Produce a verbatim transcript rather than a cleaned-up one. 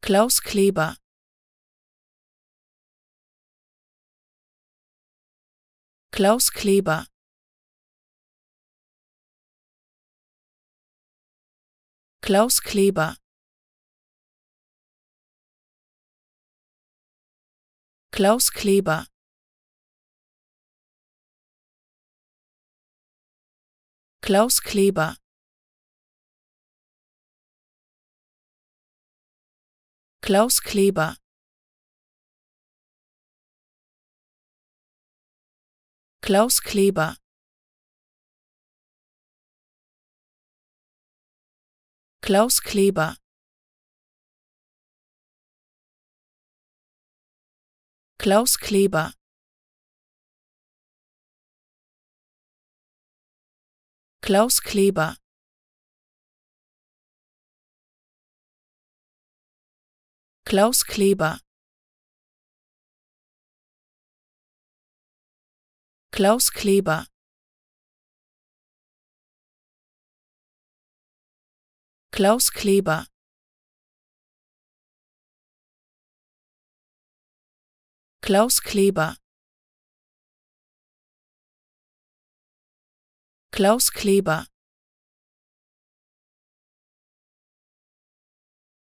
Claus Kleber. Claus Kleber. Claus Kleber. Claus Kleber. Claus Kleber. Claus Kleber. Claus Kleber. Claus Kleber. Claus Kleber. Claus Kleber. Claus Kleber. Claus Kleber. Claus Kleber. Claus Kleber. Claus Kleber.